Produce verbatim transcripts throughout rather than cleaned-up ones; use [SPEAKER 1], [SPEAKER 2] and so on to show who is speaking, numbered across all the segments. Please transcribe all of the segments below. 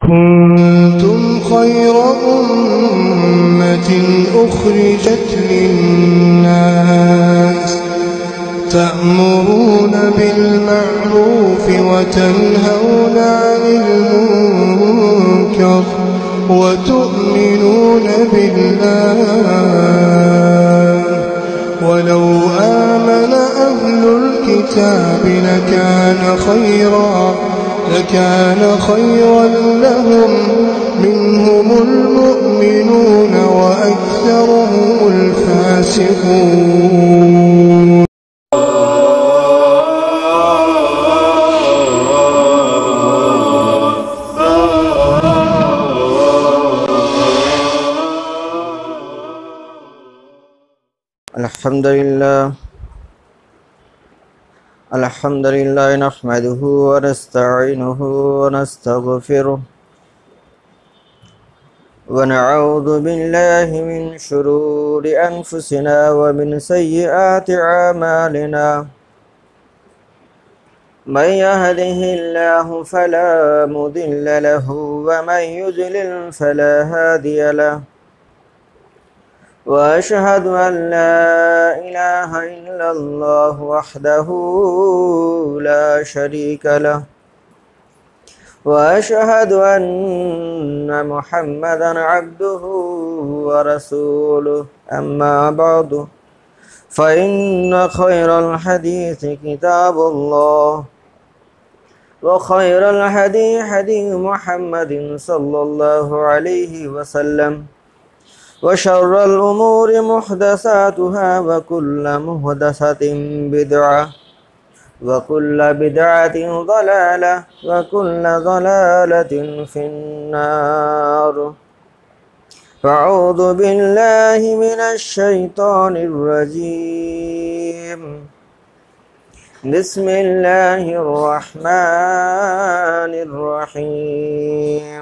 [SPEAKER 1] كنتم خير أمة أخرجت للناس تأمرون بالمعروف وتنهون عن المنكر وتؤمنون بالله ولو آمن أهل الكتاب لكان خيرا لكان خيرا لهم منهم المؤمنون وأكثرهم الفاسقون.
[SPEAKER 2] الحمد لله الحمد لله نحمده ونستعينه ونستغفره ونعوذ بالله من شرور أنفسنا ومن سيئات أعمالنا من يهده الله فلا مضل له ومن يضلل فلا هادي له وأشهد أن لا إله إلا الله وحده لا شريك له وأشهد أن محمدا عبده ورسوله أما بعد فإن خير الحديث كتاب الله وخير الهدي هدي محمد صلى الله عليه وسلم وشر الأمور محدثاتها وكل محدثة بدعة وكل بدعة ضلالة وكل ضلالة في النار. أعوذ بالله من الشيطان الرجيم. بسم الله الرحمن الرحيم.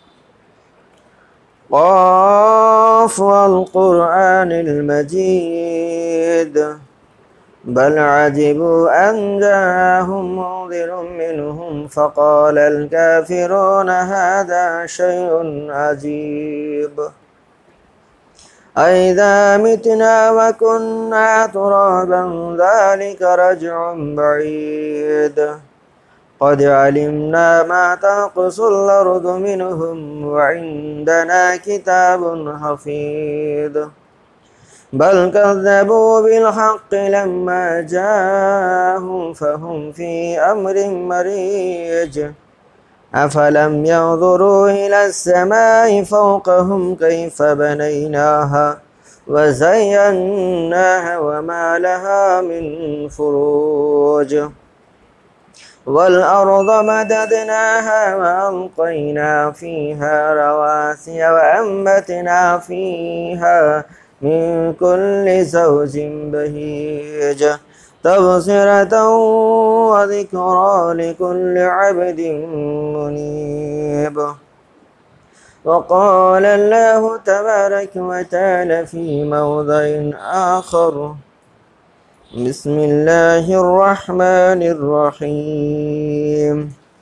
[SPEAKER 2] قاف والقرآن المجيد بل عجبوا أن جاءهم منذر منهم فقال الكافرون هذا شيء عجيب أئذا متنا وكنا ترابا ذلك رجع بعيد قد علمنا ما تنقص الأرض منهم وعندنا كتاب حفيظ بل كذبوا بالحق لما جاءهم فهم في أمر مريج أفلم ينظروا إلى السماء فوقهم كيف بنيناها وزيناها وما لها من فروج والأرض مددناها وألقينا فيها رواسي وأنبتنا فيها من كل زوج بهيج تبصرة وذكرى لكل عبد منيب. وقال الله تبارك وتعالى في موضع آخر بسم الله الرحمن الرحيم.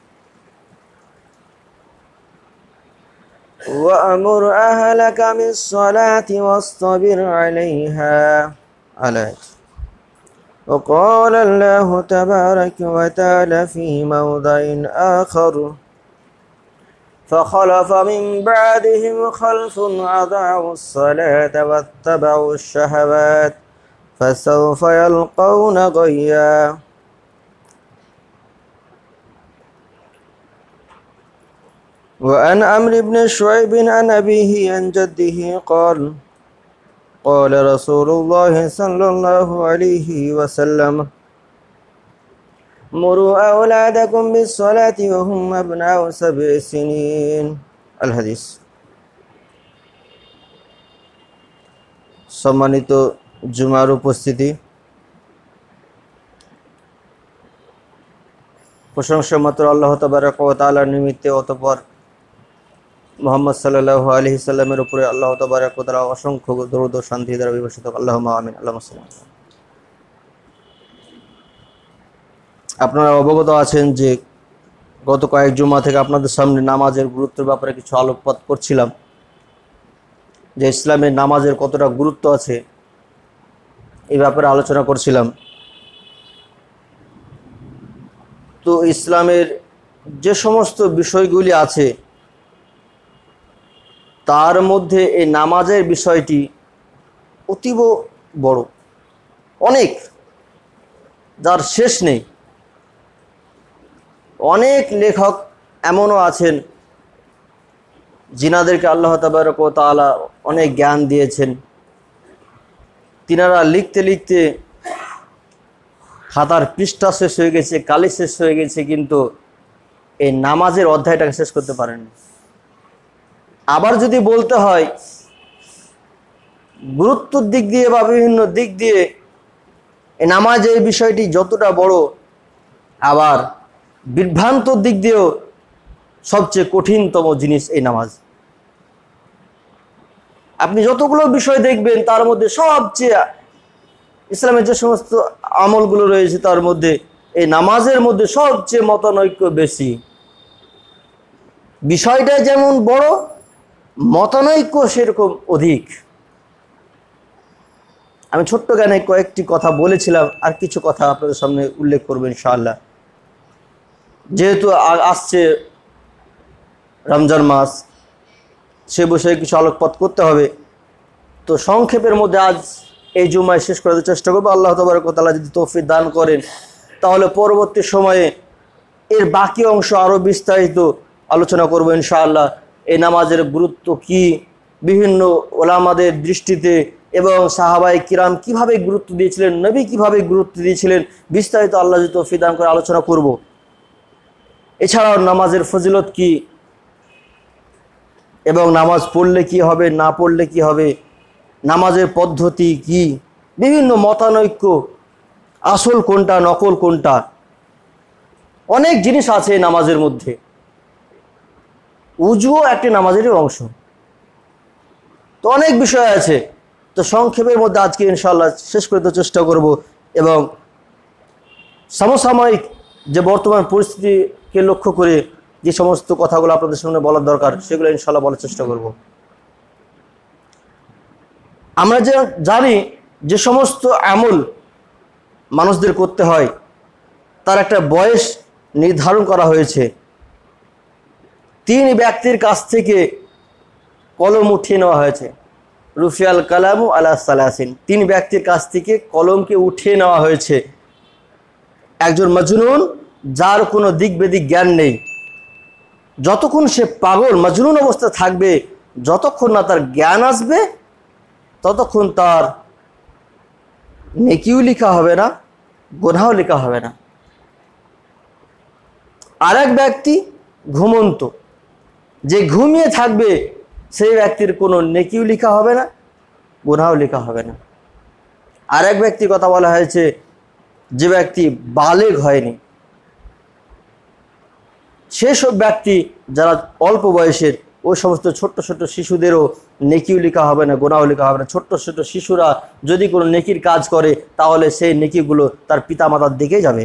[SPEAKER 2] وأمر أهلك بالصلاة واصطبر عليها عليك. وقال الله تبارك وتعالى في موضع آخر فخلف من بعدهم خلف أضاعوا الصلاة واتبعوا الشهوات فسوف يلقون غيا. وعن عمرو بن شعيب عن أبيه عن جده قال قال رسول الله صلى الله عليه وسلم مروا أولادكم بالصلاة وهم أبناء سبع سنين. الحديث. সম্মানিত জুমার উপস্থিতি, প্রশংসা মাত্র আল্লাহ তাবারক ওয়া তাআলার নিমিত্তে, অতঃপর মুহাম্মদ সাল্লাল্লাহু আলাইহি সাল্লামের উপরে আল্লাহ তাবারক ওয়া তাআলা অসংখ্য দরুদ ও শান্তি দ্বারা বিবর্ষিত। আল্লাহুম্মা আমিন। আল্লাহুম্মা সাল্লি। আপনারা অবগত আছেন যে গত কয়েক জুমা থেকে আপনাদের সামনে নামাজের গুরুত্বের ব্যাপারে কিছু আলোকপাত করছিলাম, যে ইসলামের নামাজের কতটা গুরুত্ব আছে এই ব্যাপারে আলোচনা করছিলাম। তো ইসলামের যে সমস্ত বিষয়গুলি আছে তার মধ্যে এই নামাজের বিষয়টি অতীব বড়, অনেক, যার শেষ নেই। অনেক লেখক এমনও আছেন যিনাদেরকে আল্লাহ তাবারক ওয়া তাআলা অনেক জ্ঞান দিয়েছেন, তিনারা লিখতে লিখতে খাতার পৃষ্ঠা শেষ হয়ে গেছে, কালি শেষ হয়ে গেছে, কিন্তু এই নামাজের অধ্যায়টাকে শেষ করতে পারেননি। আবার যদি বলতে হয় গুরুত্বের দিক দিয়ে বা বিভিন্ন দিক দিয়ে এই নামাজের বিষয়টি যতটা বড়, আবার বিভ্রান্তর দিক দিয়েও সবচেয়ে কঠিনতম জিনিস এই নামাজ। আপনি যতগুলো বিষয় দেখবেন তার মধ্যে সবচেয়ে ইসলামের যে সমস্ত আমলগুলো রয়েছে তার মধ্যে এই নামাজের মধ্যে সবচেয়ে মতানৈক্য বেশি। বিষয়টা যেমন বড়, মতানৈক্য সেরকম অধিক। আমি ছোট্ট জ্ঞানে কয়েকটি কথা বলেছিলাম, আর কিছু কথা আপনাদের সামনে উল্লেখ করবো ইনশাআল্লাহ। যেহেতু আসছে রমজান মাস, সে বিষয়ে কিছু আলোকপাত করতে হবে। তো সংক্ষেপের মধ্যে আজ এই জুমায় শেষ করার চেষ্টা করবো। আল্লাহ তাবারক ওয়া তাআলা যদি তৌফিক দান করেন তাহলে পরবর্তী সময়ে এর বাকি অংশ আরও বিস্তারিত আলোচনা করব ইনশাআল্লাহ। এই নামাজের গুরুত্ব কি, বিভিন্ন ওলামাদের দৃষ্টিতে, এবং সাহাবায়ে কিরাম কিভাবে গুরুত্ব দিয়েছিলেন, নবী কিভাবে গুরুত্ব দিয়েছিলেন, বিস্তারিত আল্লাহ যদি তৌফিক দান করে আলোচনা করব। এছাড়াও নামাজের ফজিলত কি, এবং নামাজ পড়লে কি হবে, না পড়লে কি হবে, নামাজের পদ্ধতি কি, বিভিন্ন মতানৈক্য, আসল কোনটা নকল কোনটা, অনেক জিনিস আছে নামাজের মধ্যে। উজুও একটি নামাজেরই অংশ। তো অনেক বিষয় আছে। তো সংক্ষেপের মধ্যে আজকে ইনশাআল্লাহ শেষ করতে চেষ্টা করব, এবং সমসাময়িক যে বর্তমান পরিস্থিতিকে লক্ষ্য করে যে সমস্ত কথাগুলো আপনাদের সামনে বলার দরকার সেগুলো ইনশাআল্লাহ বলার চেষ্টা করব। আমরা যে জানি যে সমস্ত আমল মানুষদের করতে হয় তার একটা বয়স নির্ধারণ করা হয়েছে। তিন ব্যক্তির কাছ থেকে কলম উঠিয়ে নেওয়া হয়েছে, রুফিয়াল কালামু আলা সালাসিন। তিন ব্যক্তির কাছ থেকে কলমকে উঠিয়ে নেওয়া হয়েছে। একজন মজনুন, যার কোনো দিক বেদিক জ্ঞান নেই, যতক্ষণ সে পাগল মজনুন অবস্থা থাকবে, যতক্ষণ না তার জ্ঞান আসবে ততক্ষণ তার নেকিও লেখা হবে না, গুনাহও লেখা হবে না। আর এক ব্যক্তি ঘুমন্ত, যে ঘুমিয়ে থাকবে সেই ব্যক্তির কোনো নেকিও লেখা হবে না, গুনাহও লেখা হবে না। আর এক ব্যক্তির কথা বলা হয়েছে যে ব্যক্তি বালেগ হয়নি। সেসব ব্যক্তি যারা অল্প বয়সের, ওই সমস্ত ছোট্ট ছোট্ট শিশুদেরও নেকিও লেখা হবে না, গুনাহও লেখা হবে না। ছোট্ট ছোট্ট শিশুরা যদি কোনো নেকির কাজ করে তাহলে সেই নেকিগুলো তার পিতামাতার দিকে যাবে।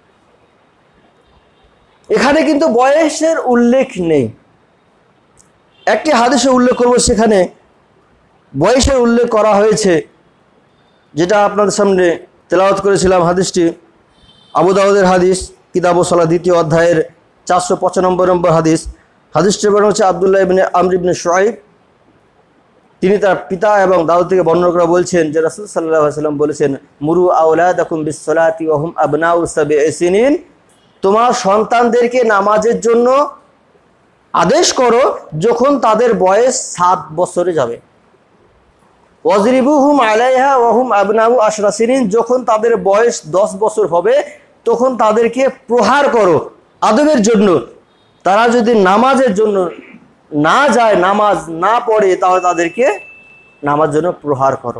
[SPEAKER 2] এখানে কিন্তু বয়সের উল্লেখ নেই। একটি হাদিসে উল্লেখ করব, সেখানে বয়সের উল্লেখ করা হয়েছে, যেটা আপনাদের সামনে তেলাওয়াত করেছিলাম। হাদিসটি আবু দাউদের হাদিস, কিতাবুস সালাত দ্বিতীয় অধ্যায়ের চারশো পঁচানব্বই নম্বর হাদিস। হাদিসটি বর্ণনা হচ্ছে আব্দুল্লাহ ইবনে আমর ইবনে শুআইব, তিনি তার পিতা এবং দাদু থেকে বর্ণনা করে বলছেন যে রাসূল সাল্লাল্লাহু আলাইহি ওয়াসাল্লাম বলেছেন, মুরু আওলাদাকুম বিস-সালাতি ওয়া হুম আবনাউ সাবঈ সিনিন, তোমার সন্তানদেরকে নামাজের জন্য আদেশ করো যখন তাদের বয়স সাত বছরে যাবে। ওয়াজরিবুহুম আলাইহা ওয়া হুম আবনাউ আশরা সিনিন, যখন তাদের বয়স দশ বছর হবে তখন তাদেরকে প্রহার করো আদবের জন্য। তারা যদি নামাজের জন্য না যায়, নামাজ না পড়ে, তাহলে তাদেরকে নামাজ জন্য প্রহার করো।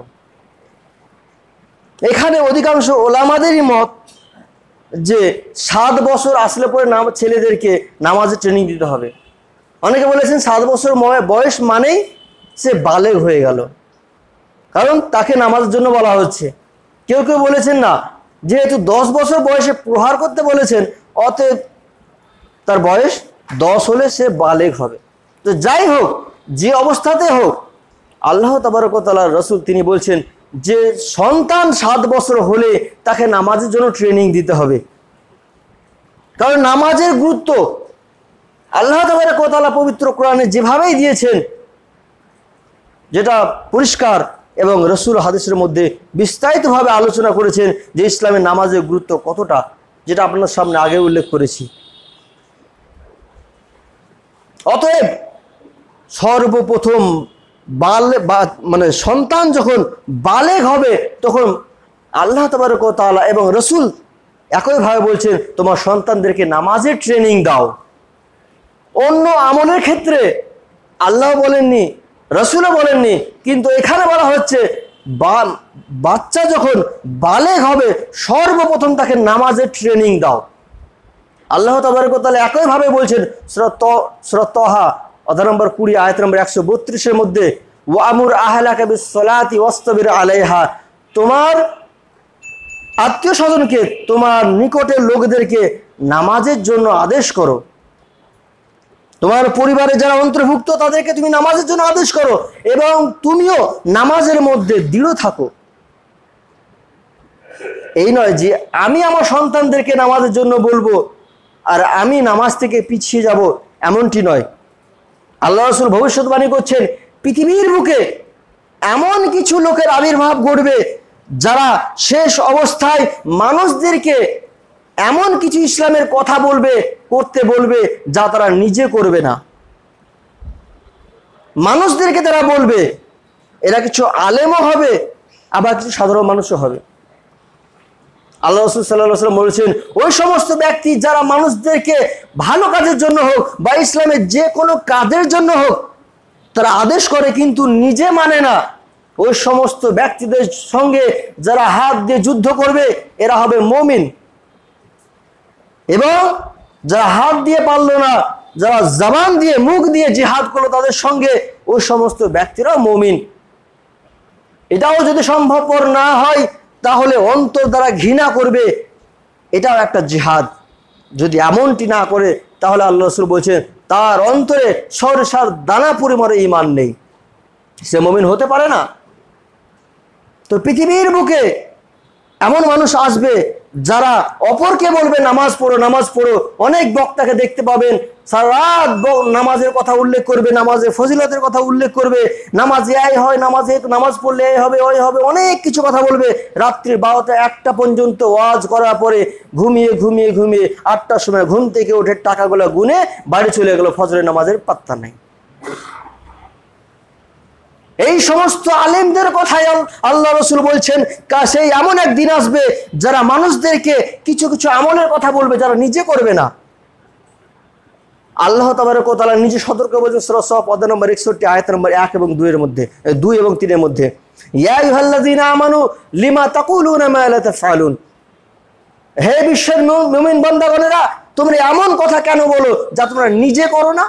[SPEAKER 2] এখানে অধিকাংশ ওলামাদেরই মত যে সাত বছর আসলে পরে নাম ছেলেদেরকে নামাজে ট্রেনিং দিতে হবে। অনেকে বলেছেন সাত বছর বয়স মানেই সে বালেগ হয়ে গেল, কারণ তাকে নামাজের জন্য বলা হচ্ছে। কেউ কেউ বলেছেন না, যেহেতু দশ বছর বয়সে প্রহার করতে বলেছেন, অতএব তার বয়স দশ হলে সে বালেগ হবে। তো যাই হোক, যে অবস্থাতে হোক, আল্লাহ তাবারক ওয়া তাআলার রাসূল তিনি বলছেন যে সন্তান সাত বছর হলে তাকে নামাজের জন্য ট্রেনিং দিতে হবে। কারণ নামাজের গুরুত্ব আল্লাহ তাবারক ওয়া তাআলা পবিত্র কোরআনে যেভাবেই দিয়েছেন, যেটা পরিষ্কার, এবং রাসূল হাদিসের মধ্যে বিস্তারিতভাবে আলোচনা করেছেন যে ইসলামের নামাজের গুরুত্ব কতটা, যেটা আপনার সামনে আগে উল্লেখ করেছি। অতএব সর্বপ্রথম বালে মানে সন্তান যখন বালেগ হবে তখন আল্লাহ তাবারক ওয়া তাআলা এবং রাসূল একইভাবে বলছেন তোমার সন্তানদেরকে নামাজের ট্রেনিং দাও। অন্য আমলের ক্ষেত্রে আল্লাহ বলেননি, রাসূলও বলেননি, কিন্তু এখানে বলা হচ্ছে বাচ্চা যখন বালেগ হবে সর্বপ্রথম তাকে নামাজের ট্রেনিং দাও। আল্লাহ তাবারক ওয়া তাআলা একইভাবে বলছেন সূরা তাহা অধ্যায় নম্বর কুড়ি আয়াত নম্বর একশো বত্রিশের মধ্যে, ওয়ামুর আহলাকা বিসসালাতি ওয়াসতাবির আলাইহা, তোমার আত্মীয় স্বজনকে, তোমার নিকটের লোকদেরকে নামাজের জন্য আদেশ করো। তোমার পরিবারে যারা অন্তর্ভুক্ত তাদেরকে তুমি নামাজের জন্য আদেশ করো এবং তুমিও নামাজের মধ্যে দৃঢ় থাকো। এই নয় যে আমি আমার সন্তানদেরকে নামাজের জন্য বলবো আর আমি নামাজ থেকে পিছিয়ে যাব, এমনটি নয়। আল্লাহ রাসূল ভবিষ্যৎবাণী করছেন পৃথিবীর বুকে এমন কিছু লোকের আবির্ভাব ঘটবে যারা শেষ অবস্থায় মানুষদেরকে এমন কিছু ইসলামের কথা বলবে, করতে বলবে যা তারা নিজে করবে না। মানুষদেরকে তারা বলবে, এরা কিছু আলেমও হবে আবার কিছু সাধারণ মানুষও হবে। আল্লাহ রাসূল সাল্লাল্লাহু আলাইহি ওয়াসাল্লাম বলেছেন ওই সমস্ত ব্যক্তি যারা মানুষদেরকে ভালো কাজের জন্য হোক বা ইসলামের যে কোনো কাজের জন্য হোক তারা আদেশ করে কিন্তু নিজে মানে না, ওই সমস্ত ব্যক্তিদের সঙ্গে যারা হাত দিয়ে যুদ্ধ করবে এরা হবে মুমিন। এবং যারা হাত দিয়ে পারলো না, যারা জবান দিয়ে মুখ দিয়ে জিহাদ করলো তাদের সঙ্গে ওই সমস্ত ব্যক্তিরাও মুমিন। এটাও যদি সম্ভবপর না হয় তাহলে অন্তর দ্বারা ঘৃণা করবে, এটাও একটা জিহাদ। যদি এমনটি না করে তাহলে আল্লাহ রাসূল বলছেন তার অন্তরে সরিষার দানা পরিমাণে ঈমান নেই, সে মুমিন হতে পারে না। তো পৃথিবীর বুকে এমন মানুষ আসবে যারা অপরকে বলবে নামাজ পড়ো নামাজ পড়ো। অনেক বক্তাকে দেখতে পাবেন সারা রাত নামাজের কথা উল্লেখ করবে, নামাজের ফজিলতের কথা উল্লেখ করবে, নামাজে এই হয়, নামাজে নামাজ পড়লে এই হবে ওই হবে, অনেক কিছু কথা বলবে। রাত্রি বারোটা একটা পর্যন্ত ওয়াজ করার পরে ঘুমিয়ে ঘুমিয়ে ঘুমিয়ে আটটার সময় ঘুম থেকে উঠে টাকাগুলো গুনে বাড়ি চলে গেল, ফজরের নামাজের পাত্তা নেই। এই সমস্ত আলেমদের কথাই আল্লাহ রাসূল বলছেন সেই এমন এক দিন আসবে যারা মানুষদেরকে কিছু কিছু আমলের কথা বলবে যারা নিজে করবে না। আল্লাহ তাবারক ওয়া তাআলা নিজে সতর্ক বলেছেন সূরা সফ অধ্যায় নম্বর একষট্টি আয়াত নম্বর এক এবং দুই এর মধ্যে, দুই এবং তিনের মধ্যে, ইয়া আইয়ুহাল্লাযীনা আমানু লিমা তাকুলুনা মা লা তাফআলুন, হে বিশ্বের মুমিন বান্দাগণেরা তোমরা এমন কথা কেন বলো যা তোমরা নিজে করো না।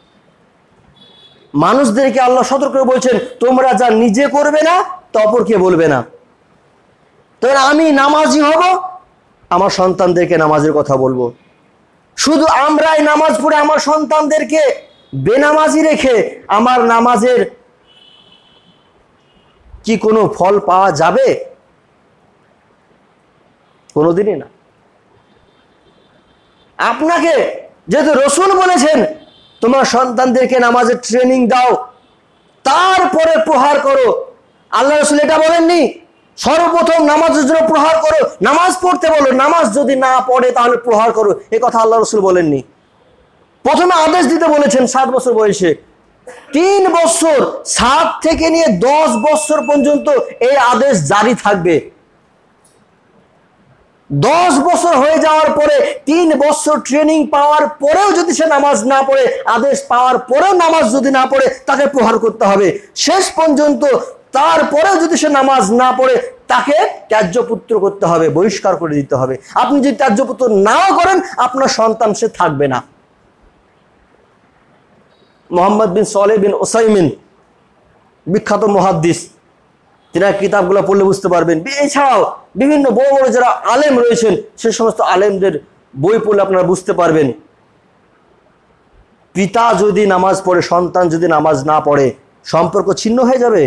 [SPEAKER 2] মানুষদেরকে আল্লাহ সতর্ক করে বলছেন তোমরা যা নিজে করবে না তা অপরকে বলবে না। তো আমি নামাজি হব, আমার সন্তানদেরকে নামাজের কথা বলবো। শুধু আমরাই নামাজ পড়ে আমার সন্তানদেরকে বেনামাজি রেখে আমার নামাজের কি কোনো ফল পাওয়া যাবে? কোনোদিনই না। আপনাকে যেহেতু রাসূল বলেছেন তোমার সন্তানদেরকে নামাজের ট্রেনিং দাও, তারপরে প্রহার করো। আল্লাহ রাসূল এটা বলেননি সর্বপ্রথম নামাজের জন্য প্রহার করো, নামাজ পড়তে বলো, নামাজ যদি না পড়ে তাহলে প্রহার করো, এ কথা আল্লাহ রাসূল বলেননি। প্রথমে আদেশ দিতে বলেছেন সাত বছর বয়সে, তিন বছর সাত থেকে নিয়ে দশ বছর পর্যন্ত এই আদেশ জারি থাকবে। দশ বছর হয়ে যাওয়ার পরে তিন বছর ট্রেনিং পাওয়ার পরেও যদি সে নামাজ না পড়ে, আদেশ পাওয়ার পরেও নামাজ যদি না পড়ে তাকে প্রহার করতে হবে। শেষ পর্যন্ত তারপরেও যদি সে নামাজ না পড়ে তাকে ত্যায্যপুত্র করতে হবে, বহিষ্কার করে দিতে হবে। আপনি যদি ত্যায্যপুত্র নাও করেন আপনার সন্তান সে থাকবে না। মোহাম্মদ বিন সালেহ বিন উসাইমিন বিখ্যাত মুহাদ্দিস, তিনার কিতাবগুলো পড়লে বুঝতে পারবেন। এছাড়াও বিভিন্ন বড় বড় যারা আলেম রয়েছেন সে সমস্ত আলেমদের বই পড়লে আপনারা বুঝতে পারবেন। পিতা যদি নামাজ পড়ে, সন্তান যদি নামাজ না পড়ে, সম্পর্ক ছিন্ন হয়ে যাবে।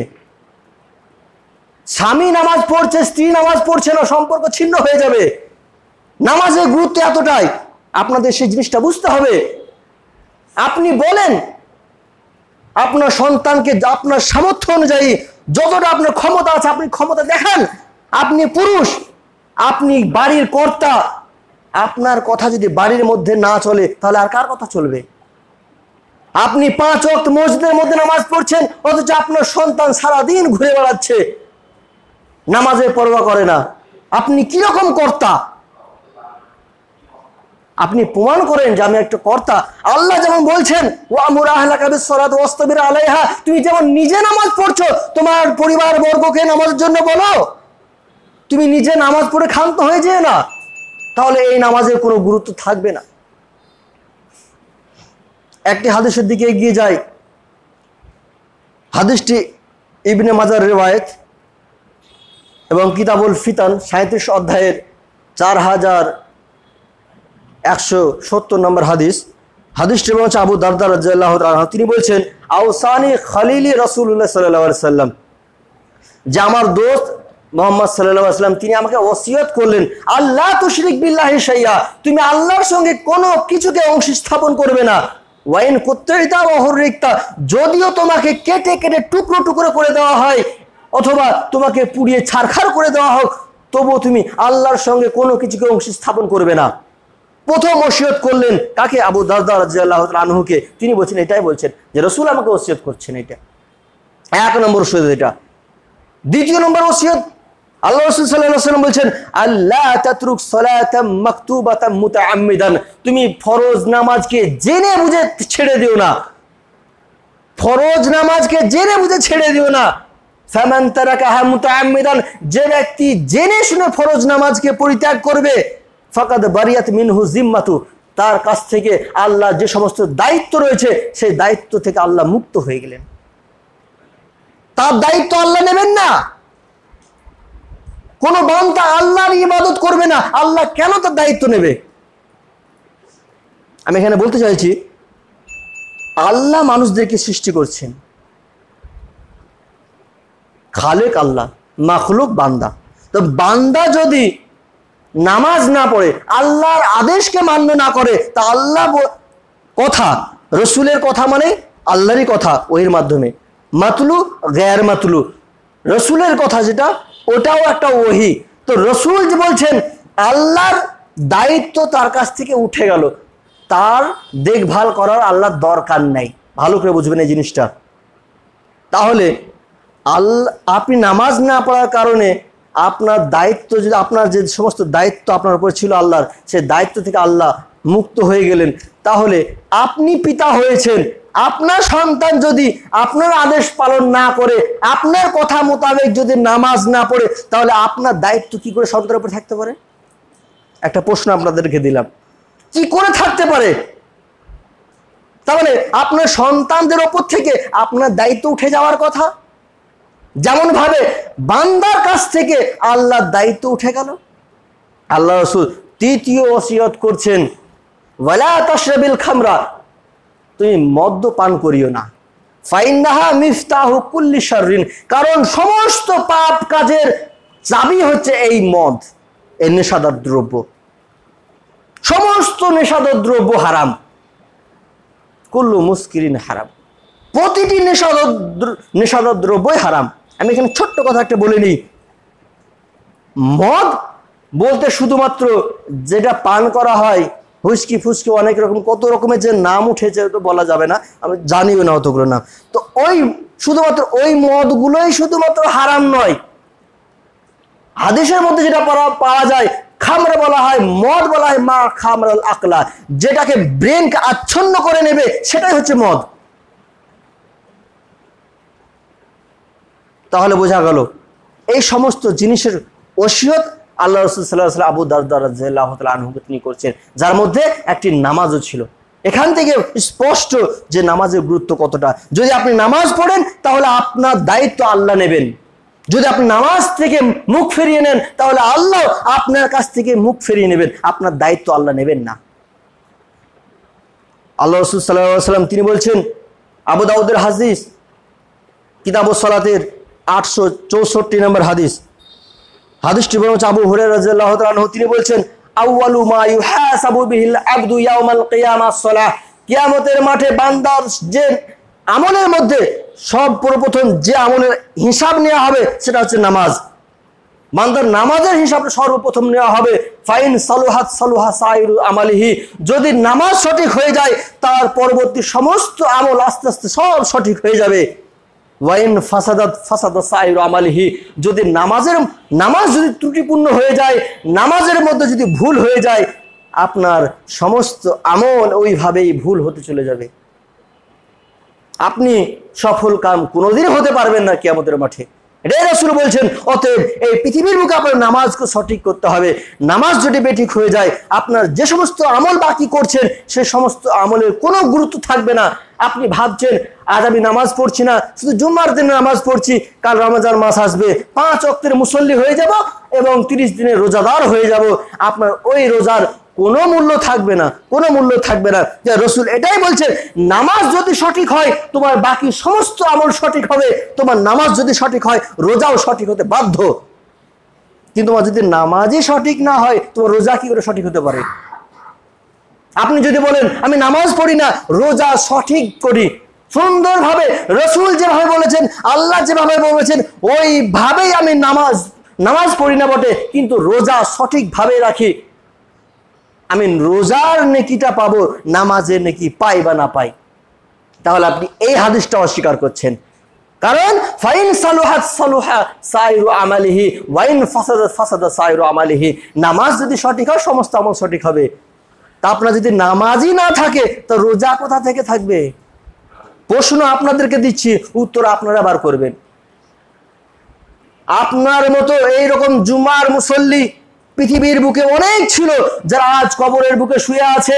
[SPEAKER 2] স্বামী নামাজ পড়ছে, স্ত্রী নামাজ পড়ছে না, সম্পর্ক ছিন্ন হয়ে যাবে। নামাজের গুরুত্ব এতটাই, আপনাদের সেই জিনিসটা বুঝতে হবে। আপনি বলেন আপনার সন্তানকে আপনার সামর্থ্য অনুযায়ী যতটা আপনার ক্ষমতা আছে আপনি ক্ষমতা দেখান। আপনি পুরুষ, আপনি বাড়ির কর্তা, আপনার কথা যদি বাড়ির মধ্যে না চলে তাহলে আর কার কথা চলবে? আপনি পাঁচ ওয়াক্ত মসজিদের মধ্যে নামাজ পড়ছেন, অথচ আপনার সন্তান সারাদিন ঘুরে বেড়াচ্ছে, নামাজের পরোয়া করে না। আপনি কিরকম কর্তা? আপনি প্রমাণ করেন যে আমি একটা কর্তা। আল্লাহ যেমন বলছেন ওয়ামুর আহলাকা বিসসালাত ওয়াসতাবির আলাইহা, তুমি যেমন নিজে নামাজ পড়ছো, তোমার পরিবার বর্গকে নামাজের জন্য বলো। তুমি নিজে নামাজ পড়ে ক্ষান্ত হয়ে যেও না, তাহলে এই নামাজের কোনো গুরুত্ব থাকবে না। একটি হাদিসের দিকে এগিয়ে যায়। হাদিসটি ইবনে মাজার রিওয়ায়েত এবং কিতাবুল ফিতান সাঁইত্রিশ অধ্যায়ের চার হাজার একশো সত্তর নম্বর হাদিস। হাদিসটি হচ্ছে আবু দারদা রাদিয়াল্লাহু তাআলা, তিনি বলছেন আওসানি খালিলি রাসূলুল্লাহ সাল্লাল্লাহু আলাইহি সাল্লাম, যে আমার দোস্ত মুহাম্মদ সাল্লাল্লাহু আলাইহি সাল্লাম তিনি আমাকে ওসিয়ত করলেন, আল্লাহ তুশরিক বিল্লাহি শাইআ, তুমি আল্লাহর সঙ্গে কোনো কিছুকে অংশ স্থাপন করবে না। ওয়াইন কুত্তাইতা ওয়া হুররিকতা, যদিও তোমাকে কেটে কেটে টুকরো টুকরো করে দেওয়া হয় অথবা তোমাকে পুড়িয়ে ছারখার করে দেওয়া হোক, তবুও তুমি আল্লাহর সঙ্গে কোনো কিছুকে অংশ স্থাপন করবে না। প্রথম ওসিয়ত করলেন কাকে? আবু দারদা রাদিয়াল্লাহু তাআলা আনহুকে। তিনি বলছেন, এটাই বলছেন যে রাসূল আমাকে ওসিয়ত করছেন। এটা এক নম্বর ওসিয়ত। এটা দ্বিতীয় নম্বর ওসিয়ত, আল্লাহ রাসূল সাল্লাল্লাহু আলাইহি ওয়াসাল্লাম বলছেন আল্লাহ তাতরুক সালাতাম মাকতুবাতাম মুতাআম্মিদান, তুমি ফরজ নামাজকে জেনে বুঝে ছেড়ে দিও না। ফরজ নামাজকে জেনে বুঝে ছেড়ে দিও না। ফামান তারাকাহা মুতাআম্মিদান, যে ব্যক্তি জেনে শুনে ফরজ নামাজকে পরিত্যাগ করবে, ফাকাদ বারিয়াত মিনহু জিম্মাতু, তার কাছ থেকে আল্লাহ যে সমস্ত দায়িত্ব রয়েছে সেই দায়িত্ব থেকে আল্লাহ মুক্ত হয়ে গেলেন। তার দায়িত্ব আল্লাহ নেবেন না। কোন বান্দা আল্লাহর ইবাদত করবে না, আল্লাহ কেন তার দায়িত্ব নেবে? আমি এখানে বলতে চাইছি আল্লাহ মানুষদেরকে সৃষ্টি করছেন, খালেক আল্লাহ, মাখলুক বান্দা। তো বান্দা যদি নামাজ না পড়ে, আল্লাহর আদেশকে মান্য না করে, তা আল্লাহ কথা রসুলের কথা মানে আল্লাহরই কথা ওহির মাধ্যমে, মাতলু গায়র মাতলু, রসুলের কথা যেটা ওটাও একটা ওহি। তো রসুল যে বলছেন আল্লাহর দায়িত্ব তার কাছ থেকে উঠে গেল, তার দেখভাল করার আল্লাহর দরকার নাই। ভালো করে বুঝবেন এই জিনিসটা। তাহলে আল্লাহ, আপনি নামাজ না পড়ার কারণে আপনার দায়িত্ব, যদি আপনার যে সমস্ত দায়িত্ব আপনার উপর ছিল আল্লাহর, সেই দায়িত্ব থেকে আল্লাহ মুক্ত হয়ে গেলেন। তাহলে আপনি পিতা হয়েছেন, আপনার সন্তান যদি আপনার আদেশ পালন না করে, আপনার কথা মোতাবেক যদি নামাজ না পড়ে, তাহলে আপনার দায়িত্ব কি করে সন্তানের উপর থাকতে পারে? একটা প্রশ্ন আপনাদেরকে দিলাম, কি করে থাকতে পারে? তাহলে আপনার সন্তানদের ওপর থেকে আপনার দায়িত্ব উঠে যাওয়ার কথা। যেমন ভাবে বান্দার কাছ থেকে আল্লাহর দায়িত্ব উঠে গেল। আল্লাহ রাসূল তৃতীয় ওসিয়ত করছেন ওয়ালা তাশরাবিল খামরা, তুমি মদ্য পান করিও না। ফাইন্নাহা মিফতাহু কুল্লি শাররিন, কারণ সমস্ত পাপ কাজের চাবি হচ্ছে এই মদ, এই নেশাদার দ্রব্য। সমস্ত নেশাদার দ্রব্য হারাম। কুল্লু মুসকিরিন হারাম, প্রতিটি নেশাদার নেশাদার দ্রব্যই হারাম। আমি এখানে ছোট্ট কথা একটা বলে নিই, মদ বলতে শুধুমাত্র যেটা পান করা হয়, হুস্কি ফুসকি অনেক রকম কত রকমের যে নাম উঠেছে তো বলা যাবে না, আমি জানিও না অতগুলো নাম। তো ওই শুধুমাত্র ওই মদগুলোই শুধুমাত্র হারাম নয়। হাদিসের মধ্যে যেটা পাওয়া যায়, খামরা বলা হয়, মদ বলা হয় মা খামরাল আকলা, যেটাকে ব্রেনকে আচ্ছন্ন করে নেবে সেটাই হচ্ছে মদ। তাহলে বোঝা গেল এই সমস্ত জিনিসের ওসিয়ত আল্লাহ রাসূল সাল্লাল্লাহু আলাইহি ওয়াসাল্লাম আবু দারদা রাদিয়াল্লাহু তাআলা আনহুকে তিনি করছেন, যার মধ্যে একটি নামাজও ছিল। এখান থেকে স্পষ্ট যে নামাজের গুরুত্ব কতটা। যদি আপনি নামাজ পড়েন তাহলে আপনার দায়িত্ব আল্লাহ নেবেন। যদি আপনি নামাজ থেকে মুখ ফিরিয়ে নেন তাহলে আল্লাহ আপনার কাছ থেকে মুখ ফিরিয়ে নেবেন, আপনার দায়িত্ব আল্লাহ নেবেন না। আল্লাহ রাসূল সাল্লাল্লাহু আলাইহি ওয়াসাল্লাম তিনি বলছেন, আবু দাউদের হাদিস, কিতাবুস সালাতের আটশো চৌষট্টি নম্বর হাদিস, হাদিসটি বলছে আবু হুরায়রা রাদিয়াল্লাহু তাআলা আনহু তিনি বলছেন, আউয়ালু মা ইউহাসাবু বিহিল আবদু ইয়াউমাল কিয়ামাস সালাহ, কিয়ামতের মাঠে বান্দার যে আমলের মধ্যে সব প্রথম যে আমলের হিসাব নেওয়া হবে সেটা হচ্ছে নামাজ। বান্দার নামাজের হিসাব সর্বপ্রথম নেওয়া হবে। ফাইন সালুহাত সালুহা সাইরু আমালিহি, যদি নামাজ সঠিক হয়ে যায় তার পরবর্তী সমস্ত আমল আস্তে আস্তে সব সঠিক হয়ে যাবে। ওয়াইন ফাসাদাত ফাসাদা সাইরু আমালিহি, যদি নামাজের নামাজ যদি ত্রুটিপূর্ণ হয়ে যায়, নামাজের মধ্যে যদি ভুল হয়ে যায়, আপনার সমস্ত আমল ওইভাবেই ভুল হতে চলে যাবে। আপনি সফল কাম কোনোদিন হতে পারবেন না কিয়ামতের মাঠে। এটাই রাসূল বলছেন। অতএব এই পৃথিবীর বুকে আপনার নামাজকে সঠিক করতে হবে। নামাজ যদি বেঠিক হয়ে যায়, আপনার যে সমস্ত আমল বাকি করছেন সে সমস্ত আমলের কোনো গুরুত্ব থাকবে না। আপনি ভাবছেন আজ আমি নামাজ পড়ছি না, শুধু জুম্মার দিনে নামাজ পড়ছি, কাল রমজান মাস আসবে, পাঁচ ওয়াক্তের মুসল্লি হয়ে যাব এবং তিরিশ দিনের রোজাদার হয়ে যাব। আপনার ওই রোজার কোনো মূল্য থাকবে না, কোনো মূল্য থাকবে না। যে রাসূল এটাই বলছেন, নামাজ যদি সঠিক হয় তোমার বাকি সমস্ত আমল সঠিক হবে। তোমার নামাজ যদি সঠিক হয় রোজাও সঠিক হতে বাধ্য। কিন্তু তোমার যদি নামাজই সঠিক না হয় তোমার রোজা কি করে সঠিক হতে পারে? আপনি যদি বলেন আমি নামাজ পড়ি না, রোজা সঠিক করি, সুন্দরভাবে রাসূল যেভাবে বলেছেন, আল্লাহ যেভাবে বলেছেন ওইভাবেই আমি নামাজ নামাজ পড়ি না বটে, কিন্তু রোজা সঠিকভাবে রাখি, আমি রোজার নেকিটা পাবো, নামাজের নেকি পাই বা না পাই, তাহলে আপনি এই হাদিসটা অস্বীকার করছেন। কারণ ফাইন সালুহাত সালুহা সাইরু আমালিহি ওয়াইন ফাসাদাত ফাসাদা সাইরু আমালিহি, নামাজ যদি সঠিক হয় সমস্ত আমল সঠিক হবে। তা আপনার যদি নামাজই না থাকে তো রোজা কোথা থেকে থাকবে? প্রশ্ন আপনাদেরকে দিচ্ছি, উত্তর আপনারা বার করবেন। আপনার মতো এইরকম জুমার মুসল্লি পৃথিবীর বুকে অনেক ছিল, যারা আজ কবরের বুকে শুয়ে আছে।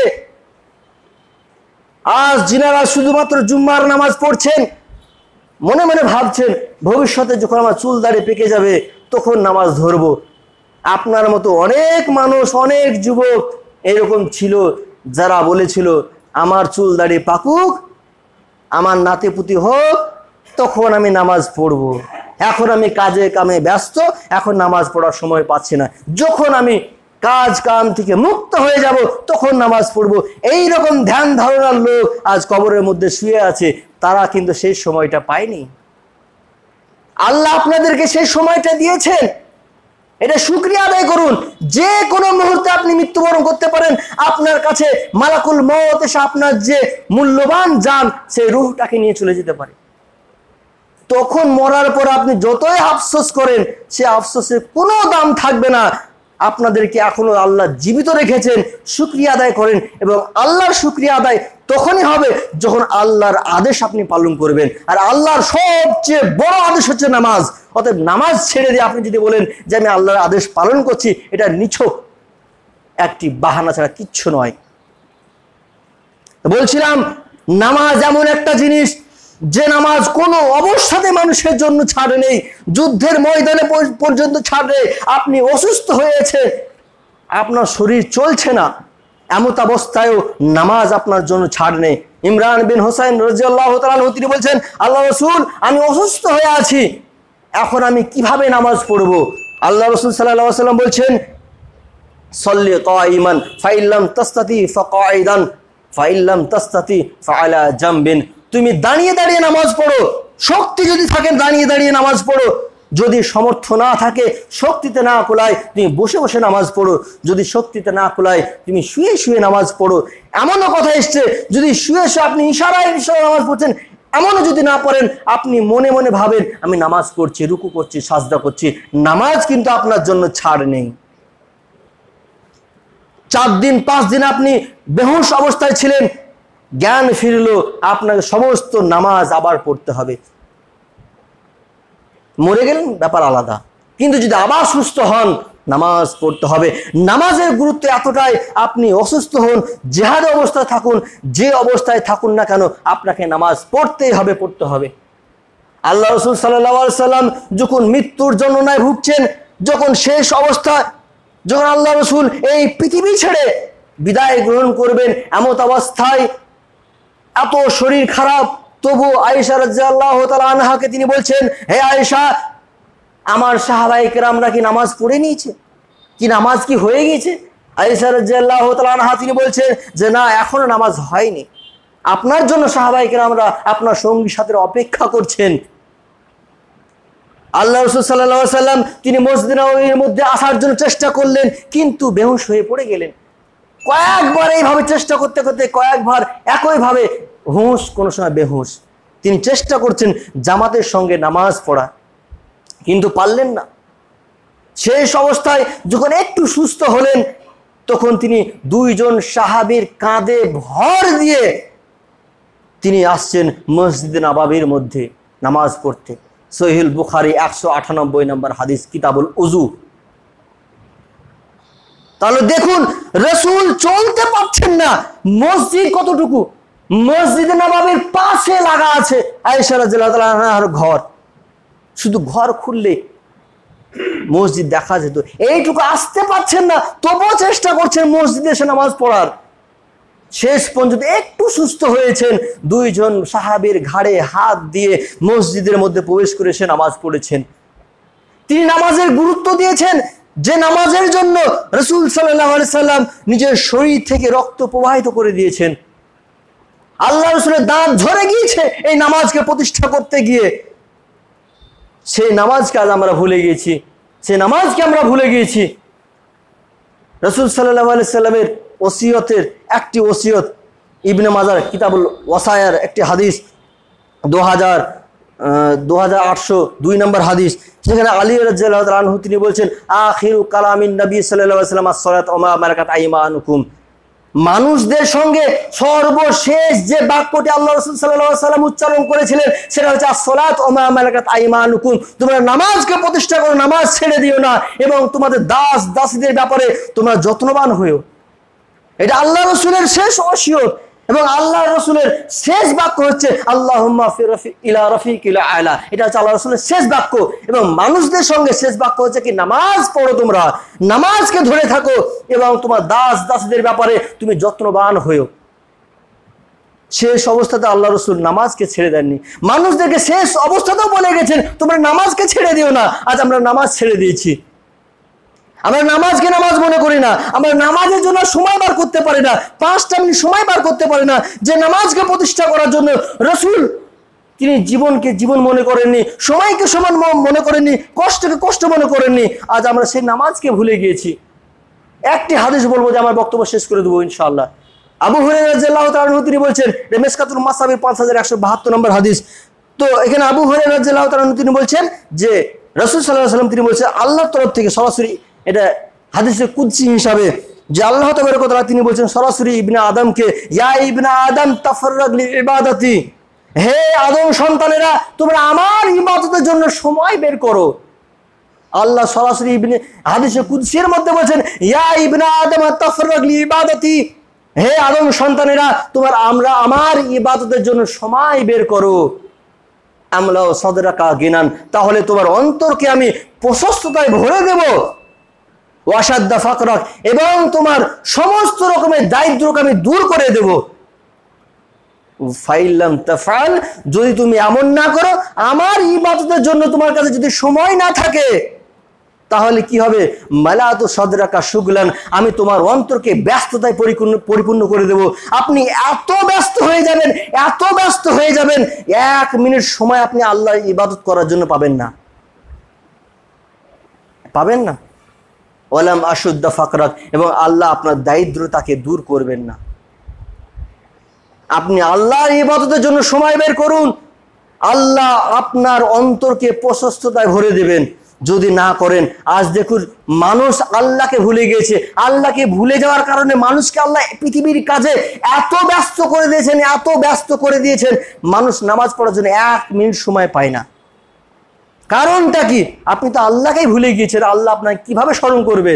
[SPEAKER 2] আজ যিনারা শুধুমাত্র জুম্মার নামাজ পড়ছেন, মনে মনে ভাবছেন ভবিষ্যতে যখন আমার চুল দাড়ি পেকে যাবে তখন নামাজ ধরবো। আপনার মতো অনেক মানুষ, অনেক যুবক এরকম ছিল যারা বলেছিল আমার চুল দাড়ি পাকুক, আমার নাতিপুতি হোক, তখন আমি নামাজ পড়বো। এখন আমি কাজে কামে ব্যস্ত, এখন নামাজ পড়ার সময় পাচ্ছি না, যখন আমি কাজ কাম থেকে মুক্ত হয়ে যাব তখন নামাজ পড়বো। এইরকম ধ্যান ধারণার লোক আজ কবরের মধ্যে শুয়ে আছে, তারা কিন্তু সেই সময়টা পায়নি। আল্লাহ আপনাদেরকে সেই সময়টা দিয়েছেন, এটা শুকরিয়া আদায় করুন। যে কোনো মুহূর্তে আপনি মৃত্যুবরণ করতে পারেন। আপনার কাছে মালাকুল মউত এসে আপনার যে মূল্যবান জান সেই রূহটাকে নিয়ে চলে যেতে পারে। তখন মরার পর আপনি যতই আফসোস করেন সে আফসোসের কোনো দাম থাকবে না। আপনাদেরকে এখনো আল্লাহ জীবিত রেখেছেন, শুকরিয়া আদায় করেন। এবং আল্লাহর শুকরিয়া আদায় তখনই হবে যখন আল্লাহর আদেশ আপনি পালন করবেন। আর আল্লাহর সবচেয়ে বড় আদেশ হচ্ছে নামাজ। অতএব নামাজ ছেড়ে দিয়ে আপনি যদি বলেন যে আমি আল্লাহর আদেশ পালন করছি, এটা নিছক একটি বাহানা ছাড়া কিচ্ছু নয়। বলছিলাম নামাজ এমন একটা জিনিস যে নামাজ কোনো অবস্থাতে মানুষের জন্য ছাড় নেই। যুদ্ধের ময়দানে পর্যন্ত ছাড় নেই। আপনি অসুস্থ হয়েছে, আপনার শরীর চলছে না, এমত অবস্থায়ও নামাজ আপনার জন্য ছাড় নেই। ইমরান বিন হুসাইন রাদিয়াল্লাহু তাআলা আনহু তিনি বলছেন, আল্লাহ রাসূল আমি অসুস্থ হয়ে আছি, এখন আমি কিভাবে নামাজ পড়বো? আল্লাহ রাসূল সাল্লাল্লাহু আলাইহি ওয়াসাল্লাম বলছেন, সল্লি কাইমান ফাইল্লাম তাস্তাতি ফাকাইদান ফাইল্লাম তাস্তাতি ফাআলা জামবিন। তুমি দাঁড়িয়ে দাঁড়িয়ে নামাজ পড়ো, শক্তি যদি থাকে দাঁড়িয়ে দাঁড়িয়ে নামাজ পড়ো। যদি সামর্থ্য না থাকে, শক্তিতে না কুলায়, তুমি বসে বসে নামাজ পড়ো। যদি শক্তিতে না কুলায় তুমি শুয়ে শুয়ে নামাজ পড়ো। এমনও কথা এসছে যদি শুয়ে শুয়ে আপনি ইশারায় ইশারায় নামাজ পড়ছেন, এমনও যদি না পড়েন, আপনি মনে মনে ভাবেন আমি নামাজ পড়ছি, রুকু করছি, সাজদা করছি, নামাজ কিন্তু আপনার জন্য ছাড় নেই। চার দিন পাঁচ দিন আপনি বেহুশ অবস্থায় ছিলেন, জ্ঞান ফিরলো, আপনাকে সমস্ত নামাজ আবার পড়তে হবে। মরে গেলেন ব্যাপার আলাদা, কিন্তু যদি আবার সুস্থ হন নামাজ পড়তে হবে। নামাজের গুরুত্ব এতটাই, আপনি অসুস্থ হন, জিহাদের অবস্থায় থাকুন, যে অবস্থায় থাকুন না কেন আপনাকে নামাজ পড়তেই হবে, পড়তে হবে। আল্লাহ রাসূল সাল্লাল্লাহু আলাইহি সাল্লাম যখন মৃত্যুর যন্ত্রণায় ভুগছেন, যখন শেষ অবস্থা, যখন আল্লাহ রাসূল এই পৃথিবী ছেড়ে বিদায় গ্রহণ করবেন, এমত অবস্থায় এত শরীর খারাপ, তবু আয়েশা রাদিয়াল্লাহু তাআলা আনহাকে তিনি বলছেন, হে আয়েশা, আমার সাহাবায়ে কেরামরা কি নামাজ পড়ে নিয়েছে, কি নামাজ কি হয়ে গিয়েছে? আয়েশা রাদিয়াল্লাহু তাআলা আনহা তিনি বলছেন যে না, এখনো নামাজ হয়নি, আপনার জন্য সাহাবায়ে কেরামরা আপনার সঙ্গী সাথীরা অপেক্ষা করছেন। আল্লাহ রাসূল সাল্লাল্লাহু আলাইহি সাল্লাম তিনি মসজিদ নববীর মধ্যে আসার জন্য চেষ্টা করলেন, কিন্তু বেহুশ হয়ে পড়ে গেলেন। কয়েকবার এইভাবে চেষ্টা করতে করতে কয়েকবার একইভাবে হুঁশ, কোনো সময় বেহুশ। তিনি চেষ্টা করছেন জামাতের সঙ্গে নামাজ পড়া, কিন্তু পারলেন না। শেষ অবস্থায় যখন একটু সুস্থ হলেন, তখন তিনি দুইজন সাহাবীর কাঁধে ভর দিয়ে তিনি আসছেন মসজিদে নববীর মধ্যে নামাজ পড়তে। সহিহুল বুখারী একশো আটানব্বই নম্বর হাদিস, কিতাবুল উযু। তাহলে দেখুন, রাসূল চলতে পারছেন না, মসজিদ কতটুকু, মসজিদে নববীর পাশে লাগা আছে আয়েশা রাদিয়াল্লাহু তাআলা আনহার ঘর, শুধু ঘর খুললে মসজিদ দেখা যেত। এইটুকু আসতে পারছেন না, তবুও চেষ্টা করছেন মসজিদে এসে নামাজ পড়ার। শেষ পর্যন্ত একটু সুস্থ হয়েছেন, দুইজন সাহাবীর ঘাড়ে হাত দিয়ে মসজিদের মধ্যে প্রবেশ করে এসে নামাজ পড়েছেন। তিনি নামাজের গুরুত্ব দিয়েছেন, যে নামাজের জন্য রাসূল সাল্লাল্লাহু আলাইহি সাল্লাম নিজের শরীর থেকে রক্ত প্রবাহিত করে দিয়েছেন। আল্লাহ রাসূলের দাঁত ঝরে গিয়েছে এই নামাজকে প্রতিষ্ঠা করতে গিয়ে। সেই নামাজকে আজ আমরা ভুলে গিয়েছি, সেই নামাজকে আমরা ভুলে গিয়েছি। রাসূল সাল্লাল্লাহু আলাইহি সাল্লামের ওসিয়তের একটি ওসিয়ত, ইবনে মাজার কিতাবুল ওয়াসায়ার একটি হাদিস, দু হাজার দু হাজার আটশো দুই নম্বর হাদিস। সেখানে আলী রাদিয়াল্লাহু তাআলা আনহু তিনি বলছেন, আখিরু কালামিন নবী সাল্লাল্লাহু আলাইহি ওয়াসাল্লাম আস-সালাত ওয়া মা মালাকাত আইমানুকুম। মানুষদের সঙ্গে সর্বশেষ যে বাক্যটি আল্লাহ রাসূল সাল্লাল্লাহু আলাইহি ওয়াসাল্লাম উচ্চারণ করেছিলেন, সেটা হচ্ছে আস-সালাত ওয়া মা মালাকাত আইমানুকুম। তোমরা নামাজকে প্রতিষ্ঠা করো, নামাজ ছেড়ে দিও না, এবং তোমাদের দাস দাসীদের ব্যাপারে তোমরা যত্নবান হও। এটা আল্লাহ রাসূলের শেষ ওসিয়ত, এবং আল্লাহ রাসূলের শেষ বাক্য হচ্ছে আল্লাহুম্মা ফি রাফি ইলা রাফিকিল আলা। এটা হচ্ছে আল্লাহ রাসূলের শেষ বাক্য, এবং মানুষদের সঙ্গে শেষ বাক্য হচ্ছে কি, নামাজ পড়ো, তোমরা নামাজকে ধরে থাকো, এবং তোমার দাস দাসীদের ব্যাপারে তুমি যত্নবান হও। শেষ অবস্থাতে আল্লাহ রাসূল নামাজকে ছেড়ে দেননি, মানুষদেরকে শেষ অবস্থাতেও বলে গেছেন তোমরা নামাজকে ছেড়ে দিও না। আজ আমরা নামাজ ছেড়ে দিয়েছি, আমরা নামাজকে নামাজ মনে করি না, আমরা নামাজের জন্য সময় বার করতে পারি না, পাঁচটা মিনিট সময় বার করতে পারি না। যে নামাজকে প্রতিষ্ঠা করার জন্য রাসূল তিনি জীবনকে জীবন মনে করেননি, সময়কে সমান মনে করেননি, কষ্টকে কষ্ট মনে করেননি। আজ আমরা সেই নামাজকে ভুলে গিয়েছি। একটি হাদিস বলবো, যে আমার বক্তব্য শেষ করে দেবো ইনশাআল্লাহ। আবু হুরায়রা রাদিয়াল্লাহু তাআলা আনহু তিনি বলছেন, মিশকাতুল মাসাবির পাঁচ হাজার একশো বাহাত্তর নম্বর হাদিস। তো এখানে আবু হুরায়রা রাদিয়াল্লাহু তাআলা আনহু তিনি বলছেন যে রাসূল সাল্লাল্লাহু আলাইহি ওয়াসাল্লাম তিনি বলছেন আল্লাহর তরফ থেকে সরাসরি, এটা হাদিসে কুদসি হিসাবে, যে আল্লাহ তাবারক ওয়া তাআলা তিনি বলছেন সরাসরি ইবনে আদমকে, ইয়া ইবনে আদম তাফাররাগ লি ইবাদাতি, হে আদম সন্তানেরা তোমরা আমার ইবাদতের জন্য সময় বের করো। আল্লাহ সরাসরি ইবনে হাদিসে কুদসির মধ্যে বলছেন, ইয়া ইবনে আদম তাফাররাগ লি ইবাদাতি, হে আদম সন্তানেরা তোমার আমরা আমার ইবাদতের জন্য সময় বের করো। আমলাও সদরাকা গিনান, তাহলে তোমার অন্তরকে আমি প্রশস্ততায় ভরে দেব। ওয়াসাদ্দা ফাকরাক, এবং তোমার সমস্ত রকমের দারিদ্রকে আমি দূর করে দেব। ফাইলাম তাফআল, যদি তুমি এমন না করো, আমার ইবাদতের জন্য তোমার কাছে যদি সময় না থাকে, তাহলে কি হবে, মালাতু সদরাকা শুগলান, আমি তোমার অন্তরকে ব্যস্ততায় পরিপূর্ণ পরিপূর্ণ করে দেব। আপনি এত ব্যস্ত হয়ে যাবেন, এত ব্যস্ত হয়ে যাবেন, এক মিনিট সময় আপনি আল্লাহর ইবাদত করার জন্য পাবেন না, পাবেন না। ওয়ালাম আশুদ্দা ফাকরাক, এবং আল্লাহ আপনার দারিদ্রতাকে দূর করবেন না। আপনি আল্লাহর ইবাদতের জন্য সময় বের করুন, আল্লাহ আপনার অন্তরকে প্রশস্ততায় ভরে দেবেন। যদি না করেন, আজ দেখুন মানুষ আল্লাহকে ভুলে গিয়েছে। আল্লাহকে ভুলে যাওয়ার কারণে মানুষকে আল্লাহ পৃথিবীর কাজে এত ব্যস্ত করে দিয়েছেন, এত ব্যস্ত করে দিয়েছেন, মানুষ নামাজ পড়ার জন্য এক মিনিট সময় পায় না। কারণটা কি? আপনি তো আল্লাহকেই ভুলে গিয়েছেন, আল্লাহ আপনাকে কিভাবে স্মরণ করবে?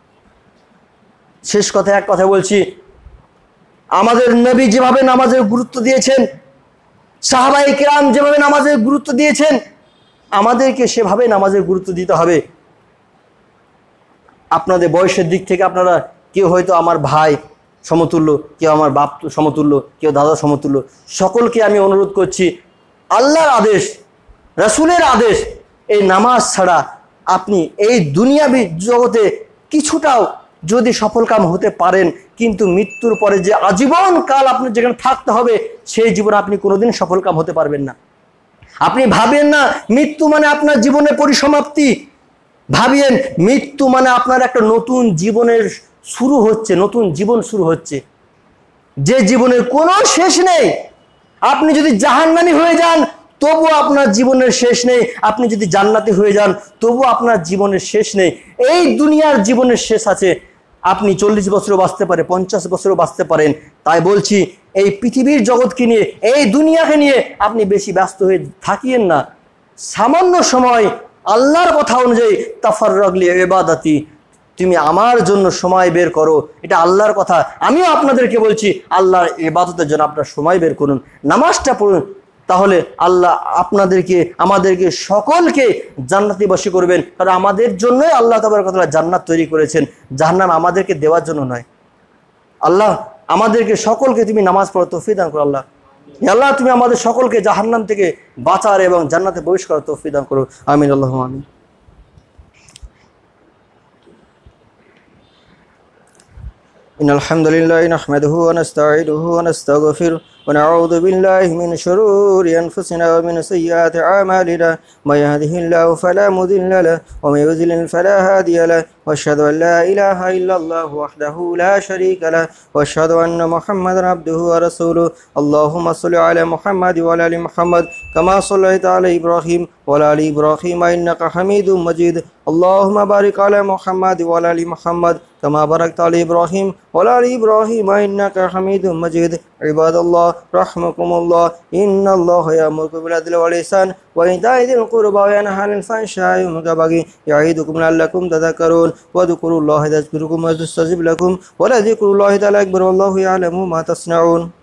[SPEAKER 2] শেষ কথা এক কথা বলছি, আমাদের নবী যেভাবে নামাজের গুরুত্ব দিয়েছেন, সাহাবায়ে কেরাম যেভাবে নামাজের গুরুত্ব দিয়েছেন, আমাদেরকে সেভাবে নামাজের গুরুত্ব দিতে হবে। আপনাদের বয়সের দিক থেকে আপনারা কেউ হয়তো আমার ভাই, সমতুল্য, কেউ আমার বাপ সমতুল্য, কেউ দাদা সমতুল্য। সকলকে আমি অনুরোধ করছি, আল্লাহর আদেশ, রাসূলের আদেশ, এই নামাজ ছাড়া আপনি এই দুনিয়াবি জগতে কিছুটাও যদি সফলকাম হতে পারেন, কিন্তু মৃত্যুর পরে যে আজীবন কাল আপনি যেখানে থাকতে হবে, সেই জীবনে আপনি কোনোদিন সফলকাম হতে পারবেন না। আপনি ভাবেন না মৃত্যু মানে আপনার জীবনের পরিসমাপ্তি, ভাবিয়েন মৃত্যু মানে আপনার একটা নতুন জীবনের শুরু হচ্ছে, নতুন জীবন শুরু হচ্ছে, যে জীবনের কোনো শেষ নেই। আপনি যদি জাহান্নামী হয়ে যান তবু আপনার জীবনের শেষ নেই, আপনি যদি জান্নাতি হয়ে যান তবু আপনার জীবনের শেষ নেই। এই দুনিয়ার জীবনের শেষ আছে। আপনি চল্লিশ বছরও বাঁচতে পারে, পঞ্চাশ বছরও বাঁচতে পারেন। তাই বলছি, এই পৃথিবীর জগৎকে নিয়ে, এই দুনিয়াকে নিয়ে আপনি বেশি ব্যস্ত হয়ে থাকিয়েন না। সামান্য সময় আল্লাহর কথা অনুযায়ী তাফাররাগলি ইবাদাতি, তুমি আমার জন্য সময় বের করো, এটা আল্লাহর কথা। আমিও আপনাদেরকে বলছি, আল্লাহর ইবাদতের জন্য আপনার সময় বের করুন, নামাজটা পড়ুন, তাহলে আল্লাহ আপনাদেরকে, আমাদেরকে সকলকে জান্নাতিবাসী করবেন। কারণ আমাদের জন্যই আল্লাহ তাবারক ওয়া তাআলা জান্নাত তৈরি করেছেন, জাহান্নাম আমাদেরকে দেওয়ার জন্য নয়। আল্লাহ আমাদেরকে সকলকে তুমি নামাজ পড়ার তৌফিক দান করো। আল্লাহ আল্লাহ তুমি আমাদের সকলকে জাহান্নাম থেকে বাঁচার এবং জান্নাতে প্রবেশ করার তৌফিক দান করো। আমিন, আল্লাহুম্মা আমিন। ইন্নাল হামদুলিল্লাহি নাহমাদুহু ওয়া নাস্তাঈনুহু ওয়া নাস্তাগফিরুহ ওয়া নাউযু বিল্লাহি মিন শুরুরি আনফুসিনা ওয়া মিন সাইয়্যাতি আ'মালিনা মান ইয়াহদিহিল্লাহু ফালা মুদিল্লা লাহু ওয়া মান ইউদ্লিল ফালা হাদিয়া লাহু ওয়া আশহাদু আন লা ইলাহা ইল্লাল্লাহু ওয়াহদাহু লা শারীকা লাহু ওয়া আশহাদু আন্না মুহাম্মাদান আবদুহু ওয়া রাসূলুহু। আল্লাহুম্মা শাল্লি আলা মুহাম্মাদ ওয়া আলা আলি মুহাম্মাদ কামা শাল্লাইতা আলা ইব্রাহিম ওয়া আলা আলি ইব্রাহিম ইন্নাকা হামিদুম মাজিদ। আল্লাহুম্মা বারিক আলা মুহাম্মাদ ওয়া আলা আলি মুহাম্মাদ কামা বারাকতা আলা ইব্রাহিম ওয়া আলা আলি ইব্রাহিম ইন্নাকা হামিদুম মাজিদ। ইবাদাল্লাহ রাহমাকুমুল্লাহ, ইন্নাল্লাহা ইয়া'মুরু বিল আদলি ওয়াল ইহসান ওয়া ইতা'i যিল কুরবা ওয়া ইয়ানহা আনিল ফাহশা'i ওয়াল মুনকারি ওয়া বাগি ইয়া'iদুকুম লা'আল্লাকুম তাযাক্কারুন ওয়া যকুরুল্লাহা ইয়াযকুরুকুম ওয়া ইয়াস্তাজিব লাকুম ওয়া লাযিকরুল্লাহি তাআলা আকবার ওয়াল্লাহু ইয়া'লামু মা তাসনাউন।